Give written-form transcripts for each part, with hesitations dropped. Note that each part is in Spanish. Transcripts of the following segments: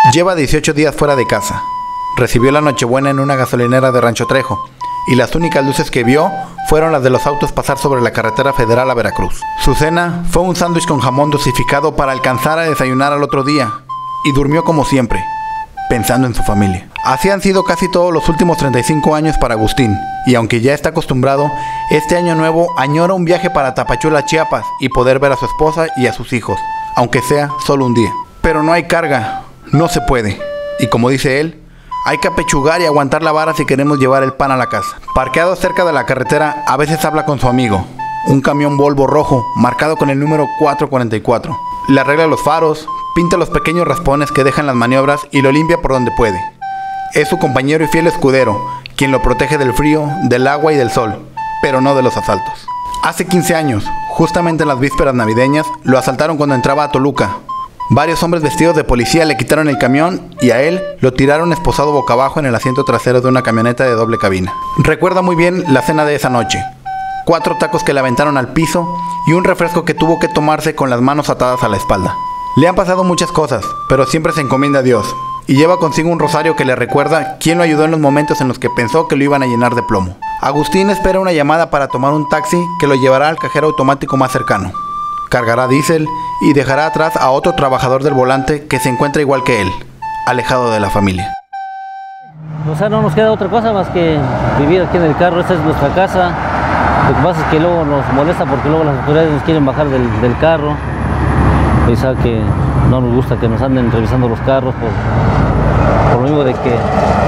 Lleva 18 días fuera de casa. Recibió la Nochebuena en una gasolinera de Rancho Trejo, y las únicas luces que vio fueron las de los autos pasar sobre la carretera federal a Veracruz. Su cena fue un sándwich con jamón dosificado para alcanzar a desayunar al otro día, y durmió como siempre, pensando en su familia. Así han sido casi todos los últimos 35 años para Agustín, y aunque ya está acostumbrado, este año nuevo añora un viaje para Tapachula, Chiapas, y poder ver a su esposa y a sus hijos, aunque sea solo un día. Pero no hay carga, no se puede, y como dice él, hay que apechugar y aguantar la vara si queremos llevar el pan a la casa. Parqueado cerca de la carretera, a veces habla con su amigo, un camión Volvo rojo, marcado con el número 444. Le arregla los faros, pinta los pequeños raspones que dejan las maniobras y lo limpia por donde puede. Es su compañero y fiel escudero, quien lo protege del frío, del agua y del sol, pero no de los asaltos. Hace 15 años, justamente en las vísperas navideñas, lo asaltaron cuando entraba a Toluca. Varios hombres vestidos de policía le quitaron el camión y a él lo tiraron esposado boca abajo en el asiento trasero de una camioneta de doble cabina. Recuerda muy bien la cena de esa noche. 4 tacos que le aventaron al piso y un refresco que tuvo que tomarse con las manos atadas a la espalda. Le han pasado muchas cosas, pero siempre se encomienda a Dios y lleva consigo un rosario que le recuerda quién lo ayudó en los momentos en los que pensó que lo iban a llenar de plomo. Agustín espera una llamada para tomar un taxi que lo llevará al cajero automático más cercano. Cargará diésel y dejará atrás a otro trabajador del volante que se encuentra igual que él, alejado de la familia. O sea, no nos queda otra cosa más que vivir aquí en el carro. Esta es nuestra casa. Lo que pasa es que luego nos molesta porque luego las autoridades nos quieren bajar del carro. Y sabe que no nos gusta que nos anden revisando los carros por lo mismo de que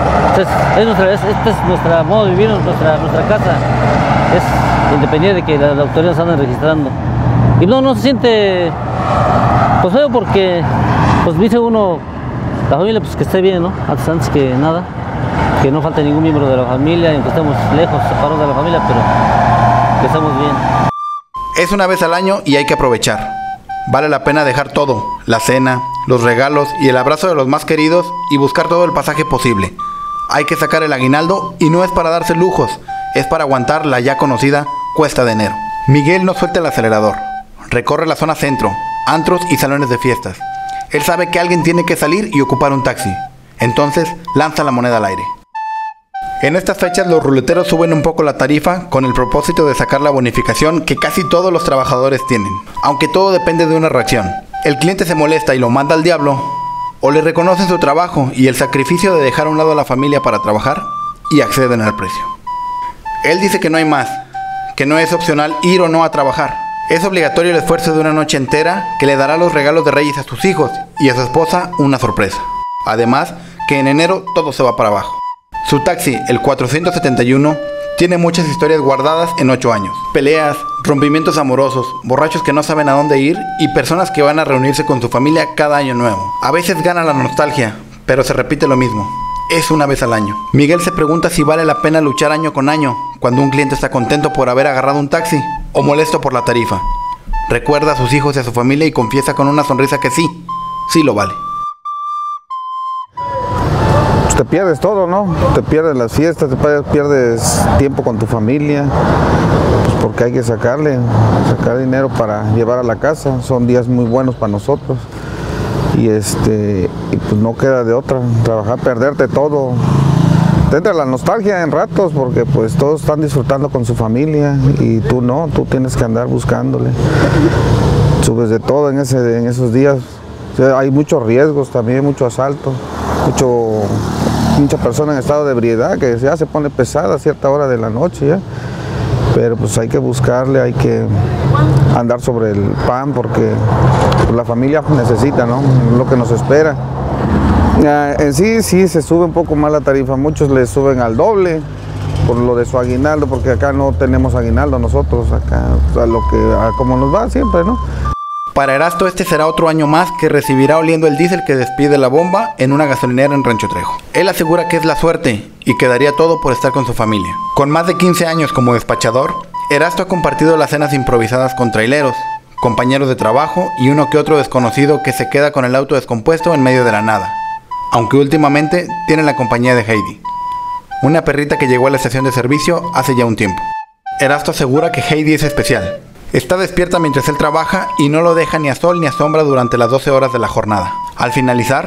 este es nuestro modo de vivir, nuestra casa. Es independiente de que las autoridades nos anden registrando. Y no se siente pues feo porque pues dice uno, la familia pues que esté bien, ¿no? Antes que nada, que no falte ningún miembro de la familia, aunque estemos lejos, separados de la familia, pero que estemos bien. Es una vez al año y hay que aprovechar. Vale la pena dejar todo, la cena, los regalos y el abrazo de los más queridos y buscar todo el pasaje posible. Hay que sacar el aguinaldo y no es para darse lujos, es para aguantar la ya conocida cuesta de enero. Miguel no suelta el acelerador. Recorre la zona centro, antros y salones de fiestas. Él sabe que alguien tiene que salir y ocupar un taxi. Entonces lanza la moneda al aire. En estas fechas los ruleteros suben un poco la tarifa con el propósito de sacar la bonificación que casi todos los trabajadores tienen. Aunque todo depende de una reacción. El cliente se molesta y lo manda al diablo, o le reconocen su trabajo y el sacrificio de dejar a un lado a la familia para trabajar y acceden al precio. Él dice que no hay más, que no es opcional ir o no a trabajar. Es obligatorio el esfuerzo de una noche entera que le dará los regalos de Reyes a sus hijos y a su esposa una sorpresa. Además, que en enero todo se va para abajo. Su taxi, el 471, tiene muchas historias guardadas en 8 años. Peleas, rompimientos amorosos, borrachos que no saben a dónde ir y personas que van a reunirse con su familia cada año nuevo. A veces gana la nostalgia, pero se repite lo mismo. Es una vez al año. Miguel se pregunta si vale la pena luchar año con año cuando un cliente está contento por haber agarrado un taxi o molesto por la tarifa. Recuerda a sus hijos y a su familia y confiesa con una sonrisa que sí lo vale. Pues te pierdes todo, ¿no? Te pierdes las fiestas, te pierdes tiempo con tu familia, pues porque hay que sacar dinero para llevar a la casa. Son días muy buenos para nosotros. Y pues no queda de otra, trabajar, perderte todo. Te entra la nostalgia en ratos porque pues todos están disfrutando con su familia y tú no, tú tienes que andar buscándole. Subes de todo en esos días. O sea, hay muchos riesgos también, mucho asalto, mucha persona en estado de ebriedad que ya se pone pesada a cierta hora de la noche ya. Pero pues hay que buscarle, hay que andar sobre el pan porque pues, la familia necesita, ¿no? Lo que nos espera. En sí se sube un poco más la tarifa, muchos le suben al doble por lo de su aguinaldo, porque acá no tenemos aguinaldo nosotros, acá como nos va siempre, ¿no? Para Erasto este será otro año más que recibirá oliendo el diésel que despide la bomba en una gasolinera en Rancho Trejo. Él asegura que es la suerte y que daría todo por estar con su familia. Con más de 15 años como despachador, Erasto ha compartido las cenas improvisadas con traileros, compañeros de trabajo y uno que otro desconocido que se queda con el auto descompuesto en medio de la nada. Aunque últimamente tiene la compañía de Heidi, una perrita que llegó a la estación de servicio hace ya un tiempo. Erasto asegura que Heidi es especial. Está despierta mientras él trabaja y no lo deja ni a sol ni a sombra durante las 12 horas de la jornada. Al finalizar,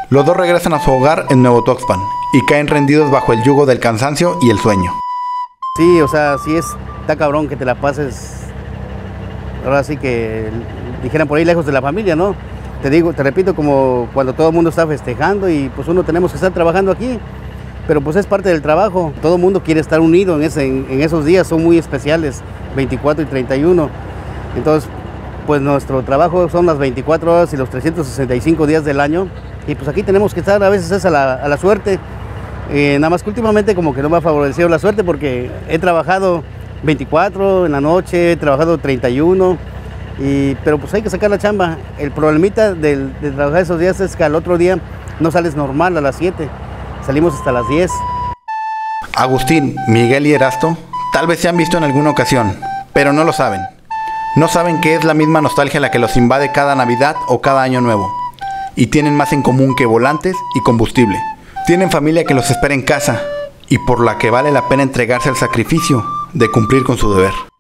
Los dos regresan a su hogar en Nuevo Tuxpan y caen rendidos bajo el yugo del cansancio y el sueño. Sí, o sea, sí está cabrón que te la pases, ahora sí que dijeran por ahí lejos de la familia, ¿no? Te repito, como cuando todo el mundo está festejando y pues uno tenemos que estar trabajando aquí, pero pues es parte del trabajo. Todo el mundo quiere estar unido en esos días, son muy especiales, 24 y 31. Entonces, pues nuestro trabajo son las 24 horas y los 365 días del año. Y pues aquí tenemos que estar, a veces es a la suerte. Nada más que últimamente como que no me ha favorecido la suerte porque he trabajado 24 en la noche, he trabajado 31, pero pues hay que sacar la chamba. El problemita de trabajar esos días es que al otro día no sales normal a las 7, salimos hasta las 10. Agustín, Miguel y Erasto tal vez se han visto en alguna ocasión, pero no lo saben. No saben que es la misma nostalgia la que los invade cada Navidad o cada Año Nuevo. Y tienen más en común que volantes y combustible. Tienen familia que los espera en casa y por la que vale la pena entregarse al sacrificio de cumplir con su deber.